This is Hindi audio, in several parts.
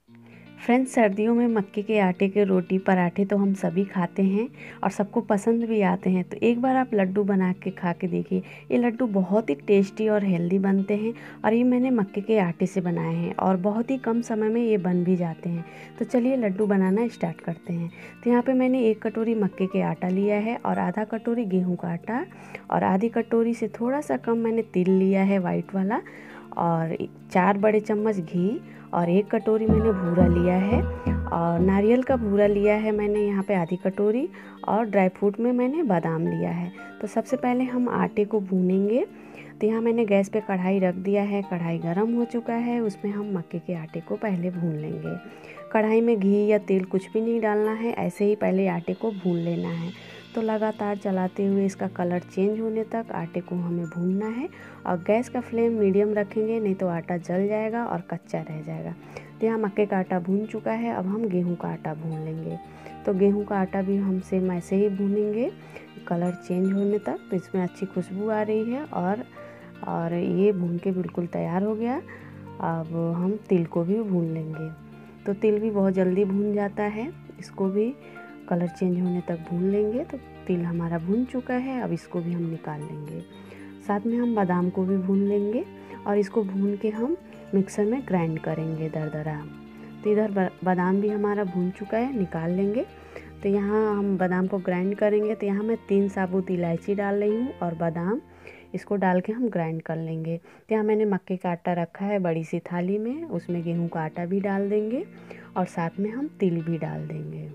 फ्रेंड्स, सर्दियों में मक्के के आटे के रोटी पराठे तो हम सभी खाते हैं और सबको पसंद भी आते हैं। तो एक बार आप लड्डू बना के खा के देखिए। ये लड्डू बहुत ही टेस्टी और हेल्दी बनते हैं और ये मैंने मक्के के आटे से बनाए हैं और बहुत ही कम समय में ये बन भी जाते हैं। तो चलिए लड्डू बनाना स्टार्ट करते हैं। तो यहाँ पर मैंने 1 कटोरी मक्के के आटा लिया है और आधा कटोरी गेहूँ का आटा और आधी कटोरी से थोड़ा सा कम मैंने तिल लिया है वाइट वाला और 4 बड़े चम्मच घी और 1 कटोरी मैंने भूरा लिया है और नारियल का भूरा लिया है मैंने यहाँ पे आधी कटोरी और ड्राई फ्रूट में मैंने बादाम लिया है। तो सबसे पहले हम आटे को भूनेंगे। तो यहाँ मैंने गैस पे कढ़ाई रख दिया है, कढ़ाई गर्म हो चुका है, उसमें हम मक्के के आटे को पहले भून लेंगे। कढ़ाई में घी या तेल कुछ भी नहीं डालना है, ऐसे ही पहले आटे को भून लेना है। तो लगातार चलाते हुए इसका कलर चेंज होने तक आटे को हमें भूनना है और गैस का फ्लेम मीडियम रखेंगे, नहीं तो आटा जल जाएगा और कच्चा रह जाएगा। तो यहाँ मक्के का आटा भून चुका है, अब हम गेहूं का आटा भून लेंगे। तो गेहूं का आटा भी हम सेम ऐसे ही भूनेंगे कलर चेंज होने तक। तो इसमें अच्छी खुशबू आ रही है और ये भून के बिल्कुल तैयार हो गया। अब हम तिल को भी भून लेंगे। तो तिल भी बहुत जल्दी भून जाता है, इसको भी कलर चेंज होने तक भून लेंगे। तो तिल हमारा भून चुका है, अब इसको भी हम निकाल लेंगे। साथ में हम बादाम को भी भून लेंगे और इसको भून के हम मिक्सर में ग्राइंड करेंगे दरदरा। तो इधर बादाम भी हमारा भून चुका है, निकाल लेंगे। तो यहाँ हम बादाम को ग्राइंड करेंगे। तो यहाँ मैं 3 साबुत इलायची डाल रही हूँ और बादाम, इसको डाल के हम ग्राइंड कर लेंगे। तो यहाँ मैंने मक्के का आटा रखा है बड़ी सी थाली में, उसमें गेहूं का आटा भी डाल देंगे और साथ में हम तिल भी डाल देंगे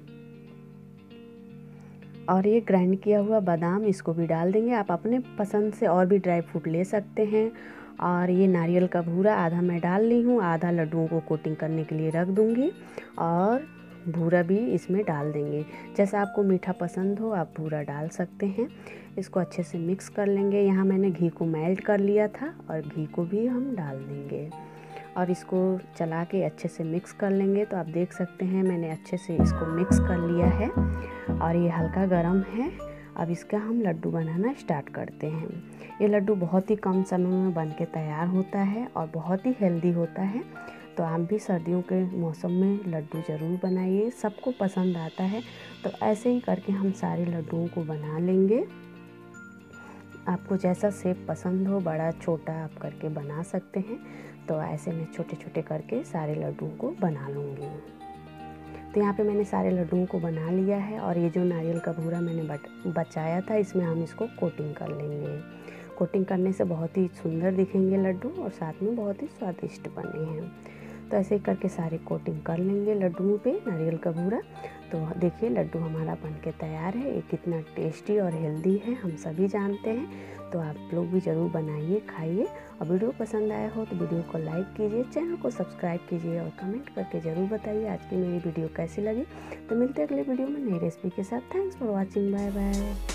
और ये ग्राइंड किया हुआ बादाम इसको भी डाल देंगे। आप अपने पसंद से और भी ड्राई फ्रूट ले सकते हैं। और ये नारियल का भूरा आधा मैं डाल ली हूँ, आधा लड्डुओं को कोटिंग करने के लिए रख दूँगी और भूरा भी इसमें डाल देंगे। जैसा आपको मीठा पसंद हो आप भूरा डाल सकते हैं। इसको अच्छे से मिक्स कर लेंगे। यहाँ मैंने घी को मेल्ट कर लिया था और घी को भी हम डाल देंगे और इसको चला के अच्छे से मिक्स कर लेंगे। तो आप देख सकते हैं मैंने अच्छे से इसको मिक्स कर लिया है और ये हल्का गरम है। अब इसका हम लड्डू बनाना स्टार्ट करते हैं। ये लड्डू बहुत ही कम समय में बन के तैयार होता है और बहुत ही हेल्दी होता है। तो आप भी सर्दियों के मौसम में लड्डू ज़रूर बनाइए, सबको पसंद आता है। तो ऐसे ही करके हम सारे लड्डुओं को बना लेंगे। आपको जैसा शेप पसंद हो, बड़ा छोटा आप करके बना सकते हैं। तो ऐसे मैं छोटे छोटे करके सारे लड्डुओं को बना लूँगी। तो यहाँ पे मैंने सारे लड्डुओं को बना लिया है और ये जो नारियल का भूरा मैंने बचाया था, इसमें हम इसको कोटिंग कर लेंगे। कोटिंग करने से बहुत ही सुंदर दिखेंगे लड्डू और साथ में बहुत ही स्वादिष्ट बने हैं। तो ऐसे ही करके सारे कोटिंग कर लेंगे लड्डुओं पे नारियल का भूरा। तो देखिए लड्डू हमारा बन के तैयार है। ये कितना टेस्टी और हेल्दी है हम सभी जानते हैं। तो आप लोग भी ज़रूर बनाइए, खाइए। और वीडियो पसंद आया हो तो वीडियो को लाइक कीजिए, चैनल को सब्सक्राइब कीजिए और कमेंट करके ज़रूर बताइए आज की मेरी वीडियो कैसी लगी। तो मिलते हैं अगले वीडियो में नई रेसिपी के साथ। Thanks for watching, bye bye.